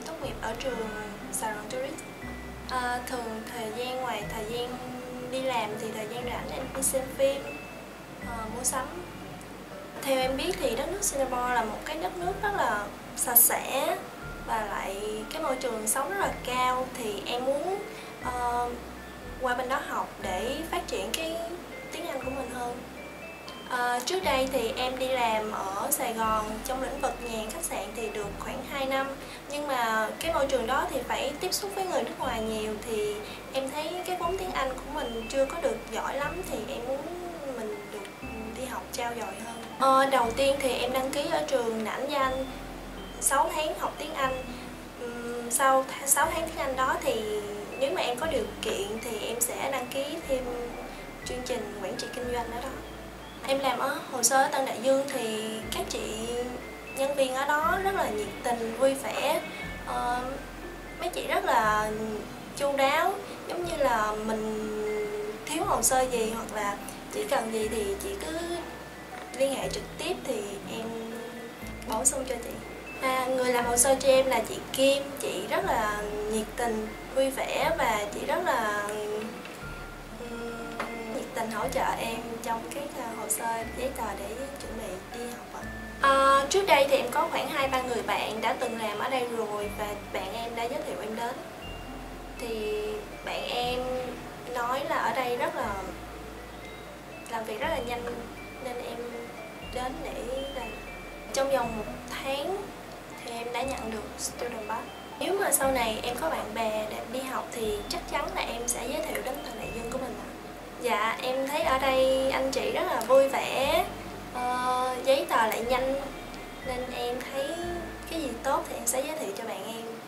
tốt nghiệp ở trường Sài Gòn Tourist. Thường thời gian ngoài thời gian đi làm thì thời gian rảnh em đi xem phim, mua sắm. Theo em biết thì đất nước Singapore là một cái đất nước rất là sạch sẽ và lại cái môi trường sống rất là cao, thì em muốn qua bên đó học để phát triển cái tiếng Anh của mình hơn. Trước đây thì em đi làm ở Sài Gòn trong lĩnh vực nhà hàng khách sạn thì được khoảng 2 năm. Nhưng mà cái môi trường đó thì phải tiếp xúc với người nước ngoài nhiều, thì em thấy cái vốn tiếng Anh của mình chưa có được giỏi lắm, thì em muốn mình được đi học trau dồi hơn. Đầu tiên thì em đăng ký ở trường Nãnh Danh 6 tháng học tiếng Anh. Sau 6 tháng tiếng Anh đó thì nếu mà em có điều kiện thì em sẽ đăng ký thêm chương trình quản trị kinh doanh ở đó. Em làm ở hồ sơ ở Tân Đại Dương thì các chị nhân viên ở đó rất là nhiệt tình, vui vẻ. Mấy chị rất là chu đáo, giống như là mình thiếu hồ sơ gì hoặc là chỉ cần gì thì chị cứ liên hệ trực tiếp thì em bổ sung cho chị. Người làm hồ sơ cho em là chị Kim, chị rất là nhiệt tình, vui vẻ và chị rất là nhiệt tình hỗ trợ em trong các hồ sơ giấy tờ để chuẩn bị đi học. Trước đây thì em có khoảng 2-3 người bạn đã từng làm ở đây rồi và bạn em đã giới thiệu em đến. Thì bạn em nói là ở đây rất là làm việc rất là nhanh nên em đến để làm. Trong vòng 1 tháng thì em đã nhận được Student Pass. Nếu mà sau này em có bạn bè để đi học thì chắc chắn là em sẽ giới thiệu đến Tân Đại Dương của mình. Dạ, em thấy ở đây anh chị rất là vui vẻ, giấy tờ lại nhanh, nên em thấy cái gì tốt thì em sẽ giới thiệu cho bạn em.